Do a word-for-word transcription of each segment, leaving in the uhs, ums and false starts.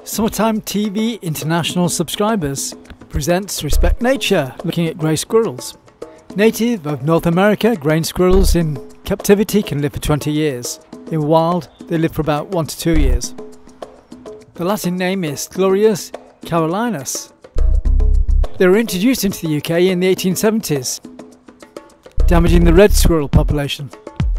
Summertime T V International Subscribers presents Respect Nature, looking at grey squirrels. Native of North America, grey squirrels in captivity can live for twenty years. In wild, they live for about one to two years. The Latin name is Sciurus carolinensis. They were introduced into the U K in the eighteen seventies, damaging the red squirrel population.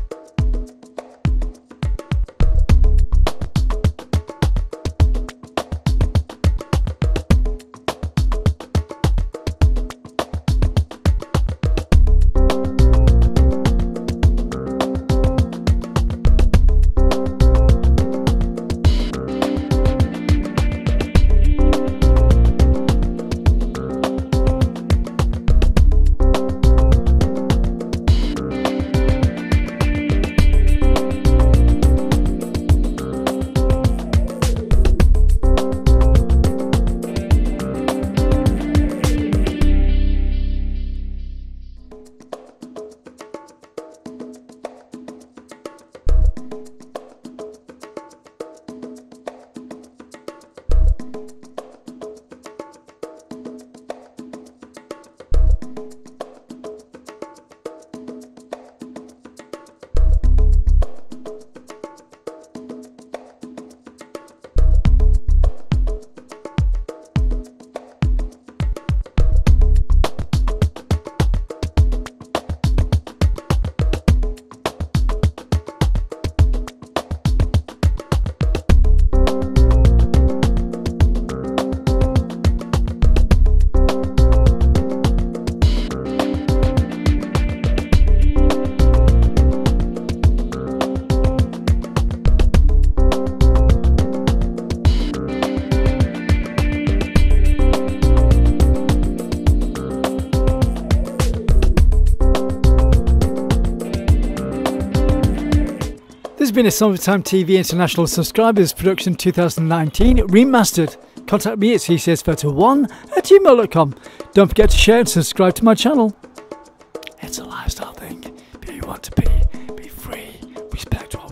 This has been a Summertime T V International Subscribers production two thousand nineteen, remastered. Contact me at c c s photo one at gmail dot com. Don't forget to share and subscribe to my channel. It's a lifestyle thing. Be who you want to be. Be free. Respect all.